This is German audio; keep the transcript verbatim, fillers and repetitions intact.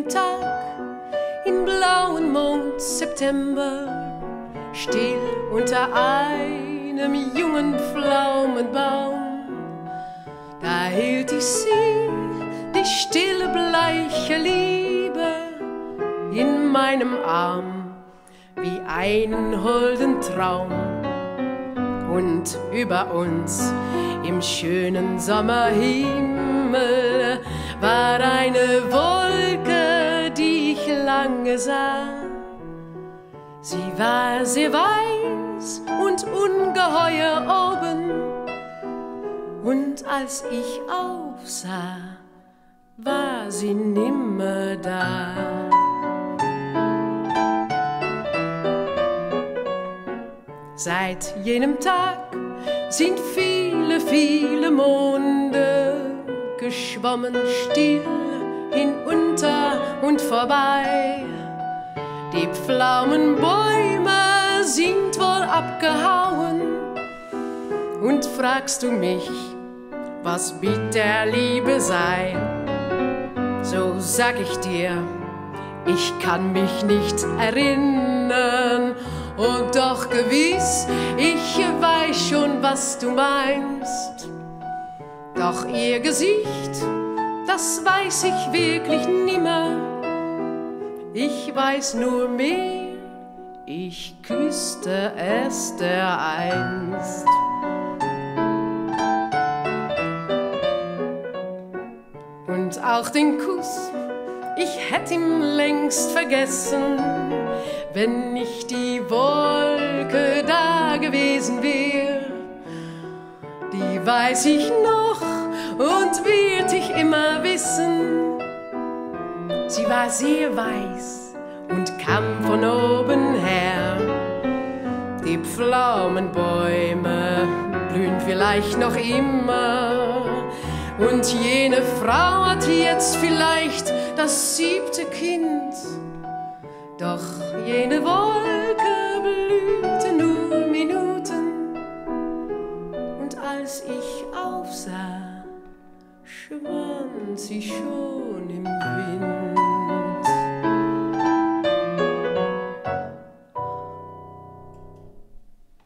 jenem Tag in blauen Mond September, still unter einem jungen Pflaumenbaum, da hielt ich sie, die stille, bleiche Liebe, in meinem Arm wie einen holden Traum. Und über uns im schönen Sommerhimmel war eine Wolke, die ich lange sah. Sie war sehr weiß und ungeheuer oben, und als ich aufsah, war sie nimmer da. Seit jenem Tag sind viele, viele Monde geschwommen, still hinunter und vorbei. Die Pflaumenbäume sind wohl abgehauen. Und fragst du mich, was mit der Liebe sei? So sag ich dir, ich kann mich nicht erinnern. Und doch gewiss, ich weiß schon, was du meinst. Doch ihr Gesicht, das weiß ich wirklich nimmer. Ich weiß nur mehr, ich küsste es dereinst. Und auch den Kuss, ich hätt ihn längst vergessen, wenn nicht die Wolke da gewesen wär. Die weiß ich noch und wird ich immer wissen. Sie war sehr weiß und kam von oben her. Die Pflaumenbäume blühen vielleicht noch immer, und jene Frau hat jetzt vielleicht das siebte Kind. Doch jene Wolke blühte nur Minuten, und als ich aufsah, schwand sie schon im Wind.